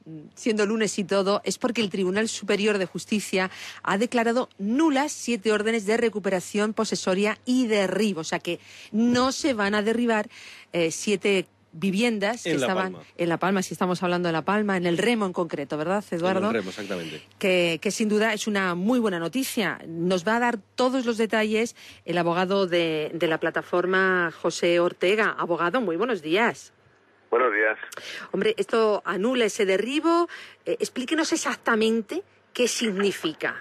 siendo lunes y todo, es porque el Tribunal Superior de Justicia ha declarado nulas 7 órdenes de recuperación posesoria y derribo. O sea que no se van a derribar 7 viviendas que estaban en La Palma, si estamos hablando de La Palma, en el Remo en concreto, ¿verdad, Eduardo? En el Remo, exactamente. Que sin duda es una muy buena noticia. Nos va a dar todos los detalles el abogado de la plataforma, José Ortega. Abogado, muy buenos días. Buenos días. Hombre, esto anula ese derribo. Explíquenos exactamente qué significa.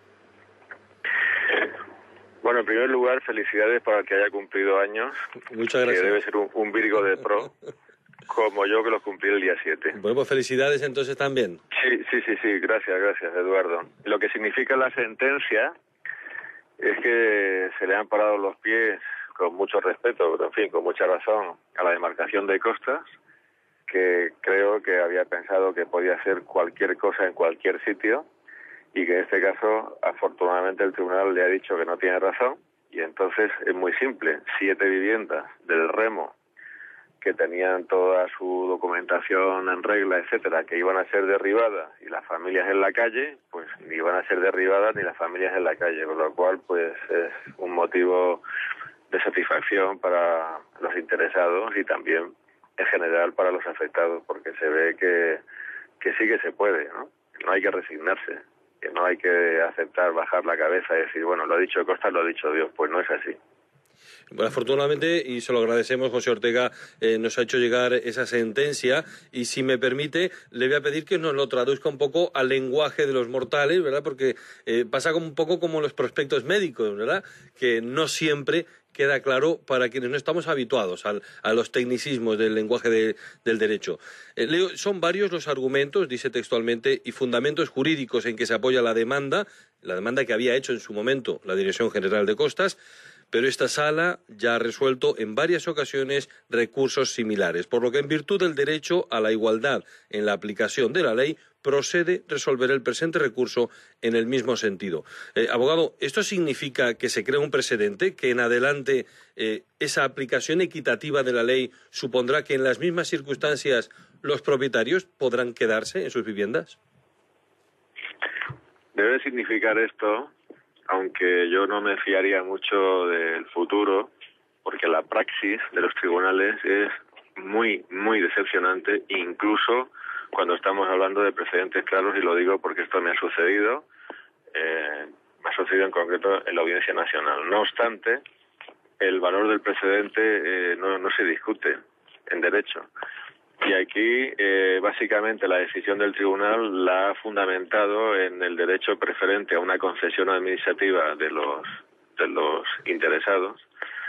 Bueno, en primer lugar, felicidades para el que haya cumplido años. Muchas gracias. Que debe ser un Virgo de pro, como yo que los cumplí el día 7. Bueno, pues felicidades entonces también. Sí, gracias, Eduardo. Lo que significa la sentencia es que se le han parado los pies con mucho respeto, pero en fin, con mucha razón, a la demarcación de costas, que creo que había pensado que podía hacer cualquier cosa en cualquier sitio, y que en este caso, afortunadamente, el tribunal le ha dicho que no tiene razón, y entonces es muy simple. 7 viviendas del Remo que tenían toda su documentación en regla, etcétera, que iban a ser derribadas, y las familias en la calle, pues ni iban a ser derribadas ni las familias en la calle, con lo cual pues es un motivo de satisfacción para los interesados y también en general para los afectados, porque se ve que sí que se puede, ¿no? No hay que resignarse, que no hay que aceptar bajar la cabeza y decir, bueno, lo ha dicho Costa, lo ha dicho Dios. Pues no es así. Bueno, afortunadamente, y se lo agradecemos, José Ortega, nos ha hecho llegar esa sentencia, y si me permite, le voy a pedir que nos lo traduzca un poco al lenguaje de los mortales, ¿verdad? Porque pasa como un poco como los prospectos médicos, ¿verdad? Que no siempre queda claro para quienes no estamos habituados a los tecnicismos del lenguaje del derecho. Leo, son varios los argumentos, dice textualmente, y fundamentos jurídicos en que se apoya la demanda que había hecho en su momento la Dirección General de Costas, pero esta sala ya ha resuelto en varias ocasiones recursos similares, por lo que en virtud del derecho a la igualdad en la aplicación de la ley, procede resolver el presente recurso en el mismo sentido. Abogado, ¿esto significa que se crea un precedente, que en adelante esa aplicación equitativa de la ley supondrá que en las mismas circunstancias los propietarios podrán quedarse en sus viviendas? Debe significar esto, aunque yo no me fiaría mucho del futuro, porque la praxis de los tribunales es muy, muy decepcionante, incluso cuando estamos hablando de precedentes claros, y lo digo porque esto me ha sucedido en concreto en la Audiencia Nacional. No obstante, el valor del precedente no se discute en derecho. Y aquí, básicamente, la decisión del tribunal la ha fundamentado en el derecho preferente a una concesión administrativa de los interesados,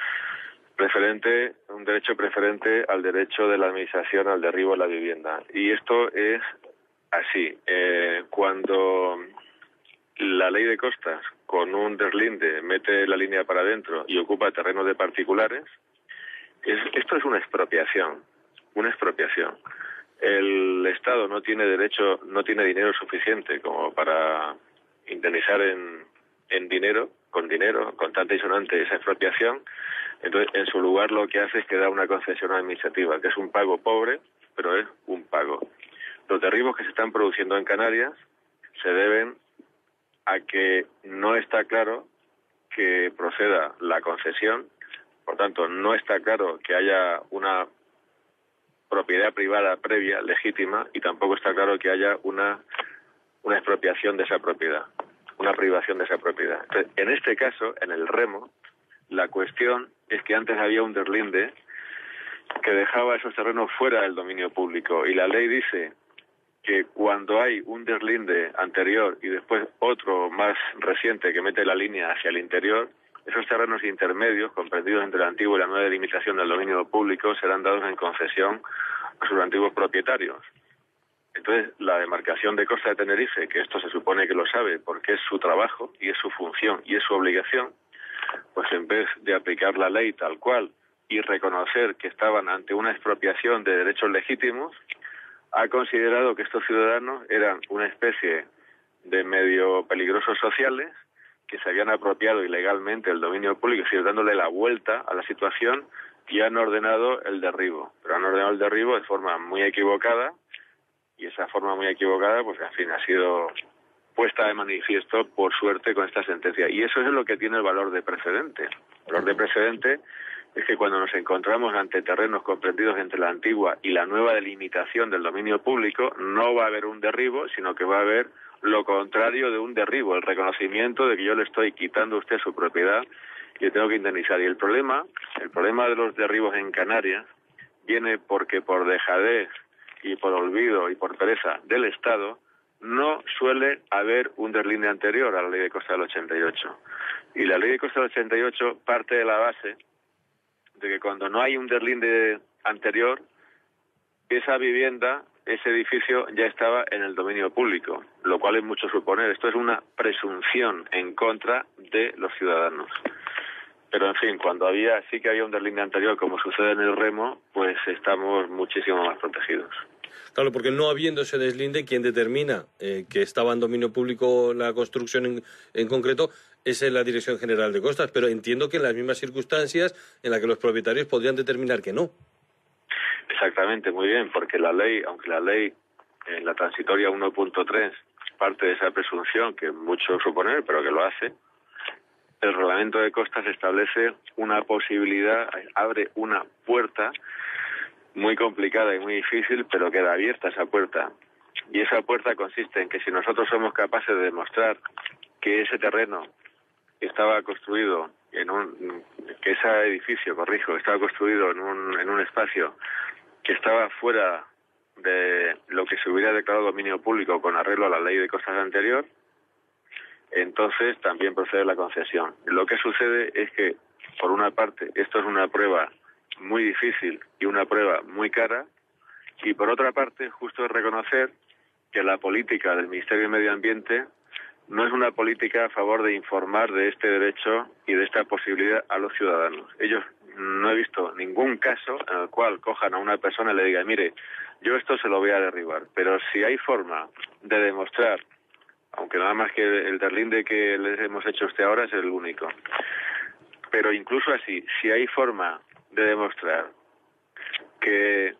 un derecho preferente al derecho de la administración al derribo de la vivienda. Y esto es así. Cuando la ley de costas, con un deslinde, mete la línea para adentro y ocupa terrenos de particulares, esto es una expropiación. El Estado no tiene dinero suficiente como para indemnizar con dinero, contante y sonante, esa expropiación. Entonces, en su lugar, lo que hace es que da una concesión administrativa, que es un pago pobre, pero es un pago. Los derribos que se están produciendo en Canarias se deben a que no está claro que proceda la concesión, por tanto, no está claro que haya una propiedad privada previa, legítima, y tampoco está claro que haya una expropiación de esa propiedad, una privación de esa propiedad. Entonces, en este caso, en el Remo, la cuestión es que antes había un deslinde que dejaba esos terrenos fuera del dominio público, y la ley dice que cuando hay un deslinde anterior y después otro más reciente que mete la línea hacia el interior, esos terrenos intermedios, comprendidos entre la antigua y la nueva delimitación del dominio público, serán dados en concesión a sus antiguos propietarios. Entonces, la demarcación de Costa de Tenerife, que esto se supone que lo sabe porque es su trabajo y es su función y es su obligación, pues en vez de aplicar la ley tal cual y reconocer que estaban ante una expropiación de derechos legítimos, ha considerado que estos ciudadanos eran una especie de medio peligrosos sociales que se habían apropiado ilegalmente del dominio público, es decir, dándole la vuelta a la situación, y han ordenado el derribo. Pero han ordenado el derribo de forma muy equivocada, y esa forma muy equivocada, pues en fin, ha sido puesta de manifiesto, por suerte, con esta sentencia. Y eso es lo que tiene el valor de precedente. El valor de precedente es que cuando nos encontramos ante terrenos comprendidos entre la antigua y la nueva delimitación del dominio público, no va a haber un derribo, sino que va a haber lo contrario de un derribo, el reconocimiento de que yo le estoy quitando a usted su propiedad y le tengo que indemnizar. Y el problema de los derribos en Canarias viene porque por dejadez y por olvido y por pereza del Estado no suele haber un deslinde anterior a la Ley de Costa del 88. Y la Ley de Costa del 88 parte de la base de que cuando no hay un deslinde anterior, esa vivienda, ese edificio ya estaba en el dominio público, lo cual es mucho suponer. Esto es una presunción en contra de los ciudadanos. Pero, en fin, cuando sí que había un deslinde anterior, como sucede en el Remo, pues estamos muchísimo más protegidos. Claro, porque no habiendo ese deslinde, quien determina que estaba en dominio público la construcción en concreto es la Dirección General de Costas, pero entiendo que en las mismas circunstancias en las que los propietarios podrían determinar que no. Exactamente, muy bien, porque la ley, aunque la ley en la transitoria 1.3 parte de esa presunción que mucho suponer, pero que lo hace, el reglamento de costas establece una posibilidad, abre una puerta muy complicada y muy difícil, pero queda abierta esa puerta. Y esa puerta consiste en que si nosotros somos capaces de demostrar que ese terreno estaba construido que ese edificio, estaba construido en un espacio que estaba fuera de lo que se hubiera declarado dominio público con arreglo a la ley de costas anterior, entonces también procede la concesión. Lo que sucede es que, por una parte, esto es una prueba muy difícil y una prueba muy cara, y por otra parte, justo es reconocer que la política del Ministerio de Medio Ambiente no es una política a favor de informar de este derecho y de esta posibilidad a los ciudadanos. Ellos, no he visto ningún caso en el cual cojan a una persona y le digan, mire, yo esto se lo voy a derribar, pero si hay forma de demostrar, aunque nada más que el deslinde que les hemos hecho a usted ahora es el único, pero incluso así, si hay forma de demostrar que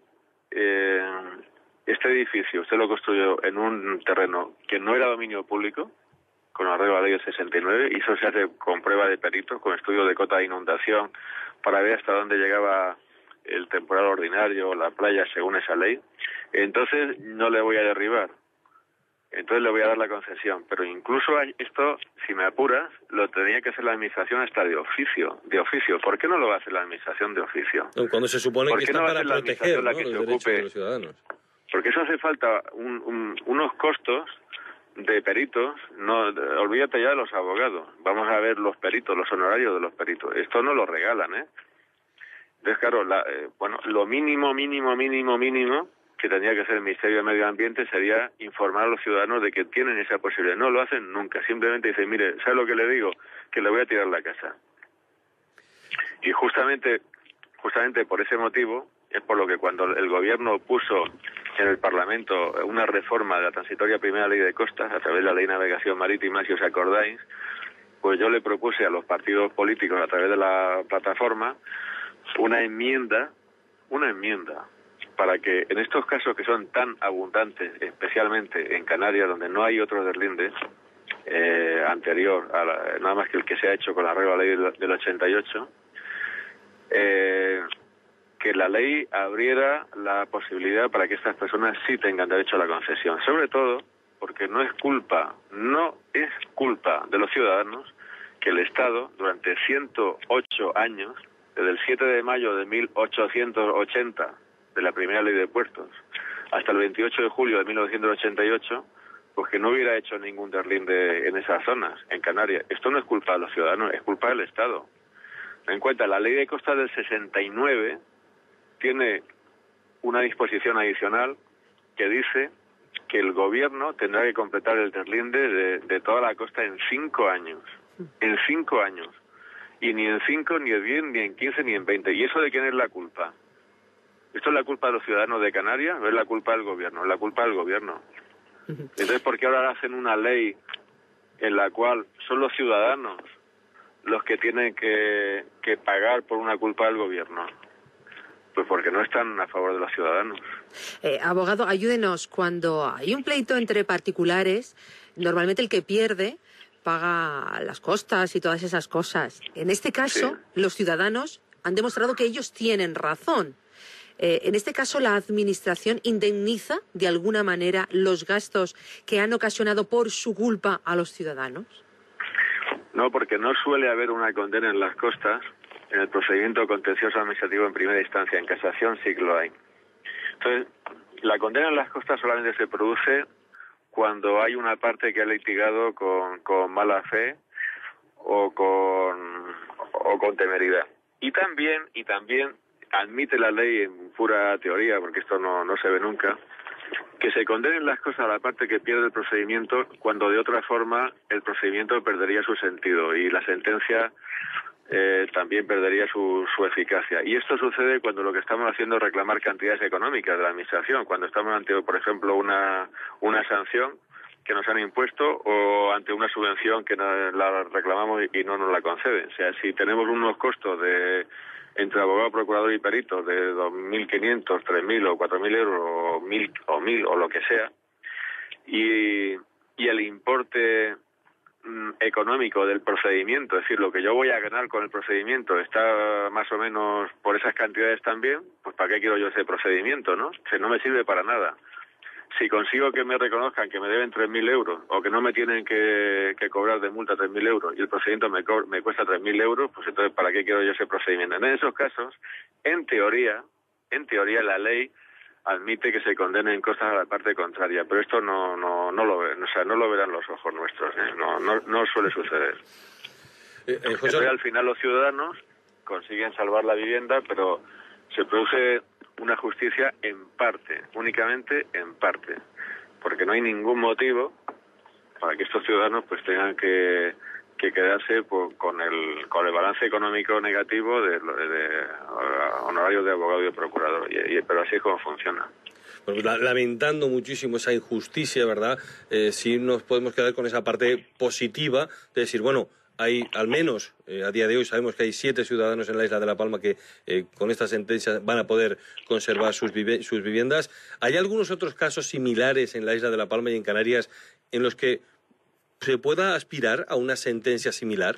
este edificio usted lo construyó en un terreno que no era dominio público, con arreglo a la ley del 69, y eso se hace con prueba de peritos, con estudio de cota de inundación, para ver hasta dónde llegaba el temporal ordinario o la playa según esa ley, entonces no le voy a derribar. Entonces le voy a dar la concesión. Pero incluso esto, si me apuras, lo tenía que hacer la administración hasta de oficio. De oficio. ¿Por qué no lo va a hacer la administración de oficio? Cuando se supone que está para proteger, ¿no?, los derechos de los ciudadanos. Porque eso hace falta unos costos de peritos. No, olvídate ya de los abogados. Vamos a ver los peritos, los honorarios de los peritos. Esto no lo regalan, ¿eh? Entonces, claro, lo mínimo que tendría que hacer el Ministerio de Medio Ambiente sería informar a los ciudadanos de que tienen esa posibilidad. No lo hacen nunca, simplemente dicen, mire, ¿sabe lo que le digo? Que le voy a tirar la casa. Y justamente por ese motivo es por lo que cuando el Gobierno puso en el Parlamento una reforma de la transitoria primera ley de costas a través de la ley de navegación marítima, si os acordáis, pues yo le propuse a los partidos políticos a través de la plataforma una enmienda para que en estos casos que son tan abundantes, especialmente en Canarias, donde no hay otro deslinde anterior, nada más que el que se ha hecho con la arreglo a la ley del 88, que la ley abriera la posibilidad para que estas personas sí tengan derecho a la concesión. Sobre todo porque no es culpa de los ciudadanos que el Estado, durante 108 años, desde el 7 de mayo de 1880, de la primera ley de puertos, hasta el 28 de julio de 1988, pues que no hubiera hecho ningún deslinde en esas zonas, en Canarias. Esto no es culpa de los ciudadanos, es culpa del Estado. Ten en cuenta, la ley de costas del 69 tiene una disposición adicional que dice que el Gobierno tendrá que completar el deslinde de toda la costa en 5 años. En 5 años. Y ni en 5, ni en 10, ni en 15, ni en 20. ¿Y eso de quién es la culpa? ¿Esto es la culpa de los ciudadanos de Canarias? ¿No es la culpa del Gobierno? Es la culpa del Gobierno. Entonces, ¿por qué ahora hacen una ley en la cual son los ciudadanos los que tienen que pagar por una culpa del Gobierno? Pues porque no están a favor de los ciudadanos. Abogado, ayúdenos. Cuando hay un pleito entre particulares, normalmente el que pierde paga las costas y todas esas cosas. En este caso, Sí. los ciudadanos han demostrado que ellos tienen razón. En este caso, ¿la Administración indemniza de alguna manera los gastos que han ocasionado por su culpa a los ciudadanos? No, porque no suele haber una condena en las costas. En el procedimiento contencioso administrativo en primera instancia, en casación sí que lo hay. Entonces, la condena en las costas solamente se produce cuando hay una parte que ha litigado con mala fe o con temeridad. Y también admite la ley en pura teoría, porque esto no se ve nunca, que se condenen las cosas a la parte que pierde el procedimiento cuando de otra forma el procedimiento perdería su sentido y la sentencia también perdería su eficacia. Y esto sucede cuando lo que estamos haciendo es reclamar cantidades económicas de la Administración, cuando estamos ante, por ejemplo, una sanción que nos han impuesto o ante una subvención que la reclamamos y no nos la conceden. O sea, si tenemos unos costos entre abogado, procurador y perito de 2.500, 3.000 o 4.000 euros o 1.000 o lo que sea, y el importe económico del procedimiento, es decir, lo que yo voy a ganar con el procedimiento está más o menos por esas cantidades también, pues ¿para qué quiero yo ese procedimiento, no? Que no me sirve para nada. Si consigo que me reconozcan que me deben 3.000 euros o que no me tienen que cobrar de multa 3.000 euros y el procedimiento me cuesta 3.000 euros, pues entonces ¿para qué quiero yo ese procedimiento? En esos casos, en teoría la ley admite que se condenen cosas a la parte contraria, pero esto no lo ven, o sea, no lo verán los ojos nuestros, no suele suceder. José... Entonces, al final los ciudadanos consiguen salvar la vivienda, pero se produce una justicia en parte, únicamente en parte, porque no hay ningún motivo para que estos ciudadanos pues tengan que quedarse con el balance económico negativo de honorarios de abogado y de procurador, pero así es como funciona. Pues lamentando muchísimo esa injusticia, ¿verdad? Sí nos podemos quedar con esa parte positiva de decir, bueno, hay al menos, a día de hoy sabemos que hay 7 ciudadanos en la isla de La Palma que con esta sentencia van a poder conservar sus viviendas. ¿Hay algunos otros casos similares en la isla de La Palma y en Canarias en los que se pueda aspirar a una sentencia similar?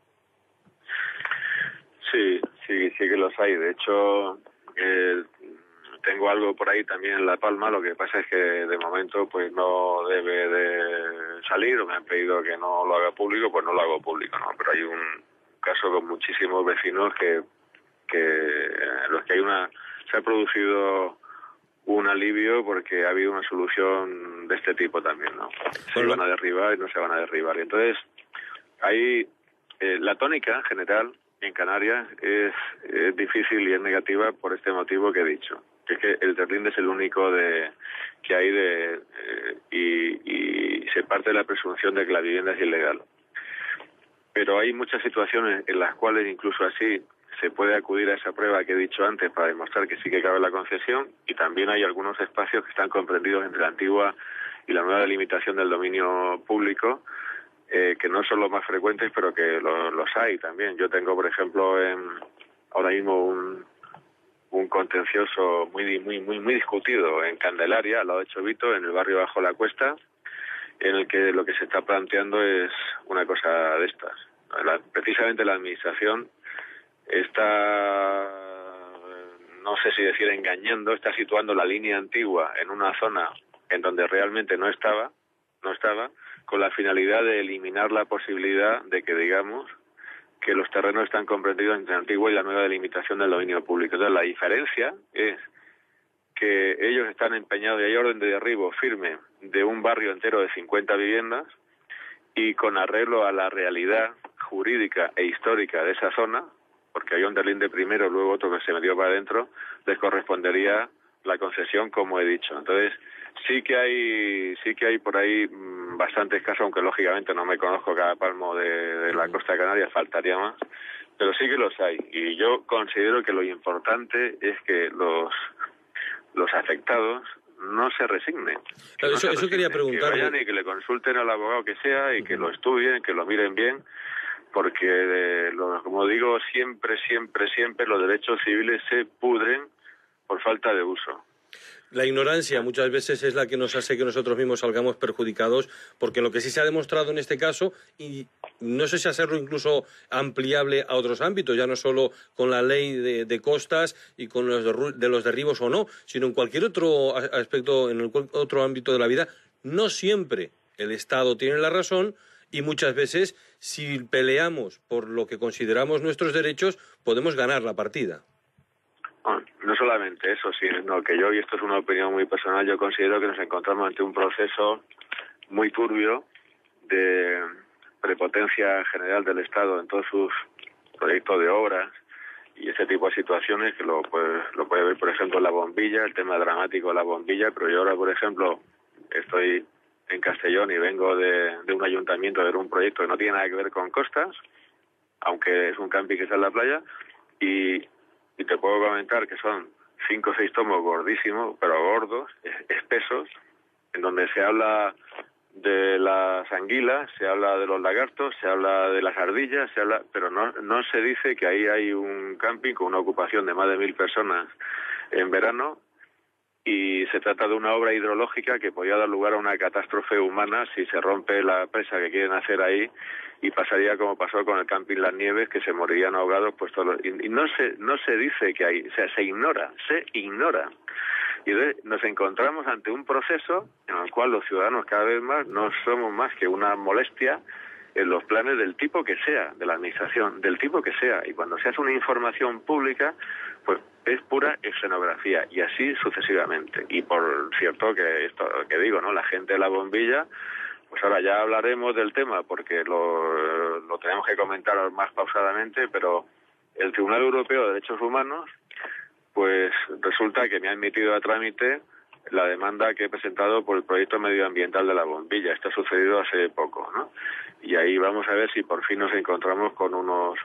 Sí que los hay. De hecho, tengo algo por ahí también en La Palma. Lo que pasa es que de momento pues no debe de salir, o me han pedido que no lo haga público, pues no lo hago público, ¿no? Pero hay un caso con muchísimos vecinos que en los que se ha producido un alivio porque ha habido una solución de este tipo también, ¿no? Se van a derribar y no se van a derribar. Y entonces, ahí la tónica en general en Canarias es difícil y es negativa por este motivo que he dicho, que es que el Terlinde es el único que hay y se parte de la presunción de que la vivienda es ilegal. Pero hay muchas situaciones en las cuales incluso así se puede acudir a esa prueba que he dicho antes para demostrar que sí que cabe la concesión, y también hay algunos espacios que están comprendidos entre la antigua y la nueva delimitación del dominio público, que no son los más frecuentes, pero que los hay también. Yo tengo, por ejemplo, ahora mismo un contencioso muy discutido en Candelaria, al lado de Chovito, en el barrio Bajo la Cuesta, en el que lo que se está planteando es una cosa de estas. Precisamente la Administración está, no sé si decir engañando, está situando la línea antigua en una zona en donde realmente no estaba, con la finalidad de eliminar la posibilidad de que digamos que los terrenos están comprendidos entre la antigua y la nueva delimitación del dominio público. Entonces, la diferencia es que ellos están empeñados y hay orden de derribo firme de un barrio entero de 50 viviendas, y con arreglo a la realidad jurídica e histórica de esa zona, porque hay un Terlinde primero, luego otro que se metió para adentro, les correspondería la concesión, como he dicho. Entonces, sí que hay por ahí bastantes casos, aunque lógicamente no me conozco cada palmo de la costa de Canarias, faltaría más, pero sí que los hay. Y yo considero que lo importante es que los afectados no se resignen. Claro, eso quería preguntarle. Que vayan y que le consulten al abogado que sea y que lo estudien, que lo miren bien, porque como digo, siempre los derechos civiles se pudren por falta de uso. La ignorancia muchas veces es la que nos hace que nosotros mismos salgamos perjudicados, porque lo que sí se ha demostrado en este caso, y no sé si hacerlo incluso ampliable a otros ámbitos, ya no solo con la ley de costas y con los derribos o no, sino en cualquier otro aspecto, en otro ámbito de la vida, no siempre el Estado tiene la razón y muchas veces, si peleamos por lo que consideramos nuestros derechos, podemos ganar la partida. No solamente eso, sino que yo, y esto es una opinión muy personal, yo considero que nos encontramos ante un proceso muy turbio de prepotencia general del Estado en todos sus proyectos de obras y ese tipo de situaciones que lo puede ver, por ejemplo, en La Bombilla, el tema dramático de La Bombilla, pero yo ahora, por ejemplo, estoy en Castellón y vengo de un ayuntamiento de ver un proyecto que no tiene nada que ver con costas, aunque es un camping que está en la playa, y te puedo comentar que son 5 o 6 tomos gordísimos, pero gordos, espesos, en donde se habla de las anguilas, se habla de los lagartos, se habla de las ardillas, pero no se dice que ahí hay un camping con una ocupación de más de 1.000 personas en verano, y se trata de una obra hidrológica que podría dar lugar a una catástrofe humana si se rompe la presa que quieren hacer ahí, y pasaría como pasó con el camping Las Nieves, que se morirían ahogados, pues y no se dice que hay, o sea, se ignora. Y entonces nos encontramos ante un proceso en el cual los ciudadanos cada vez más no somos más que una molestia en los planes del tipo que sea, de la administración, del tipo que sea, y cuando se hace una información pública, pues es pura escenografía, y así sucesivamente. Y por cierto que esto que digo, ¿no? La gente de La Bombilla, pues ahora ya hablaremos del tema porque lo tenemos que comentar más pausadamente, pero el Tribunal Europeo de Derechos Humanos, pues resulta que me ha admitido a trámite la demanda que he presentado por el proyecto medioambiental de La Bombilla. Esto ha sucedido hace poco, ¿no? Y ahí vamos a ver si por fin nos encontramos con unos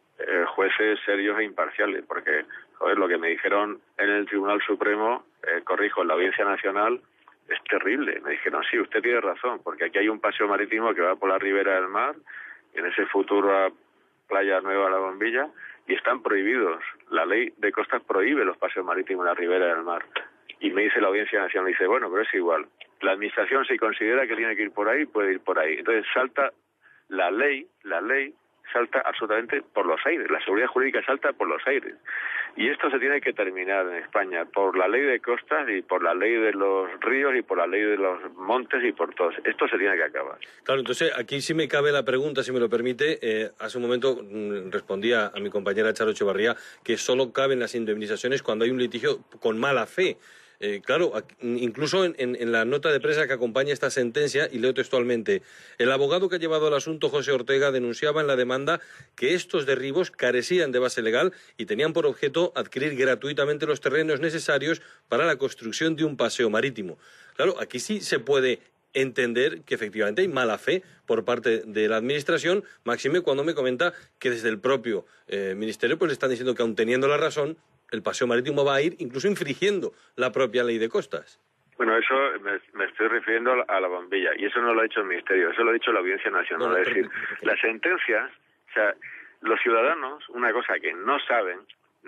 jueces serios e imparciales, porque, joder, lo que me dijeron en el Tribunal Supremo, en la Audiencia Nacional, es terrible. Me dijeron, sí, usted tiene razón, porque aquí hay un paseo marítimo que va por la ribera del mar, en ese futuro playa nueva de La Bombilla, y están prohibidos. La ley de costas prohíbe los paseos marítimos en la ribera del mar. Y me dice la Audiencia Nacional, dice, bueno, pero es igual. La Administración, si considera que tiene que ir por ahí, puede ir por ahí. Entonces salta la ley salta absolutamente por los aires. La seguridad jurídica salta por los aires. Y esto se tiene que terminar en España por la ley de costas y por la ley de los ríos y por la ley de los montes y por todos. Esto se tiene que acabar. Claro, entonces aquí sí me cabe la pregunta, si me lo permite. Hace un momento respondía a mi compañera Charo Echevarría que solo caben las indemnizaciones cuando hay un litigio con mala fe. Claro, incluso en la nota de prensa que acompaña esta sentencia, y leo textualmente, el abogado que ha llevado el asunto, José Ortega, denunciaba en la demanda que estos derribos carecían de base legal y tenían por objeto adquirir gratuitamente los terrenos necesarios para la construcción de un paseo marítimo. Claro, aquí sí se puede entender que efectivamente hay mala fe por parte de la Administración, máxime cuando me comenta que desde el propio Ministerio pues le están diciendo que aun teniendo la razón, el paseo marítimo va a ir incluso infringiendo la propia ley de costas. Bueno, eso me estoy refiriendo a La Bombilla, y eso no lo ha dicho el Ministerio, eso lo ha dicho la Audiencia Nacional. Es decir, las sentencias, o sea, los ciudadanos, una cosa que no saben,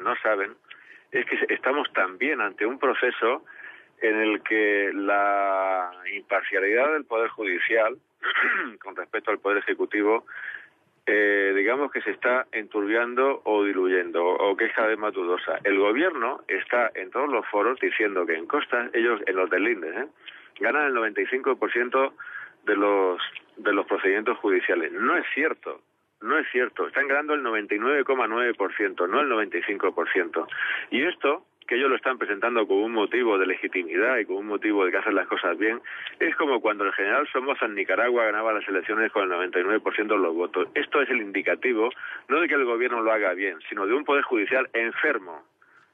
es que estamos también ante un proceso en el que la imparcialidad del Poder Judicial con respecto al Poder Ejecutivo, digamos que se está enturbiando o diluyendo, o que es cada vez más dudosa. El gobierno está en todos los foros diciendo que en costas, ellos, en los del INDE, ganan el 95% de los procedimientos judiciales. No es cierto. Están ganando el 99,9%, no el 95%. Y esto, que ellos lo están presentando como un motivo de legitimidad y como un motivo de que hacen las cosas bien, es como cuando el general Somoza en Nicaragua ganaba las elecciones con el 99% de los votos. Esto es el indicativo, no de que el gobierno lo haga bien, sino de un poder judicial enfermo.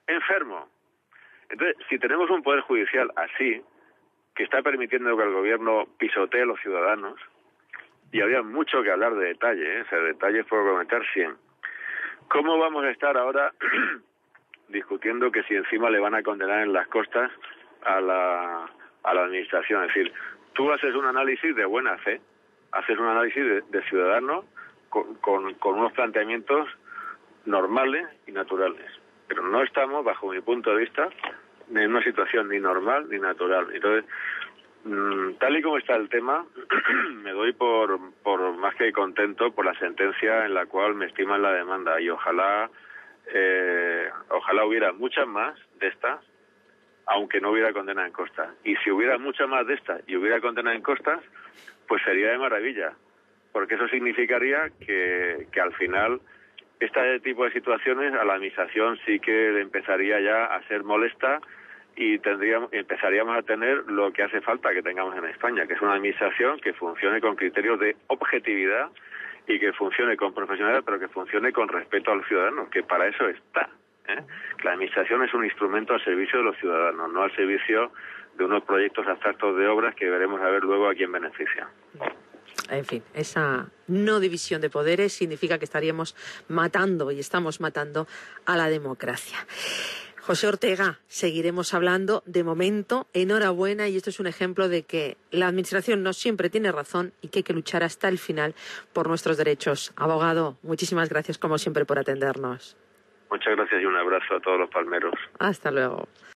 Entonces, si tenemos un poder judicial así, que está permitiendo que el gobierno pisotee a los ciudadanos, y había mucho que hablar de detalles, o sea, detalles puedo comentar 100. ¿Cómo vamos a estar ahora discutiendo que si encima le van a condenar en las costas a la Administración? Es decir, tú haces un análisis de buena fe, haces un análisis de ciudadano con unos planteamientos normales y naturales. pero no estamos, bajo mi punto de vista, en una situación ni normal ni natural. Entonces, tal y como está el tema, me doy por más que contento por la sentencia en la cual me estiman la demanda, y ojalá hubiera muchas más de estas, aunque no hubiera condena en costas. Y si hubiera muchas más de estas y hubiera condena en costas, pues sería de maravilla, porque eso significaría que al final este tipo de situaciones a la administración sí que le empezaría ya a ser molesta, y empezaríamos a tener lo que hace falta que tengamos en España, que es una administración que funcione con criterios de objetividad y que funcione con profesionalidad, pero que funcione con respeto a los ciudadanos, que para eso está. La administración es un instrumento al servicio de los ciudadanos, no al servicio de unos proyectos abstractos de obras que veremos a ver luego a quién beneficia. En fin, esa no división de poderes significa que estaríamos matando y estamos matando a la democracia. José Ortega, seguiremos hablando. De momento, enhorabuena, y esto es un ejemplo de que la Administración no siempre tiene razón y que hay que luchar hasta el final por nuestros derechos. Abogado, muchísimas gracias como siempre por atendernos. Muchas gracias y un abrazo a todos los palmeros. Hasta luego.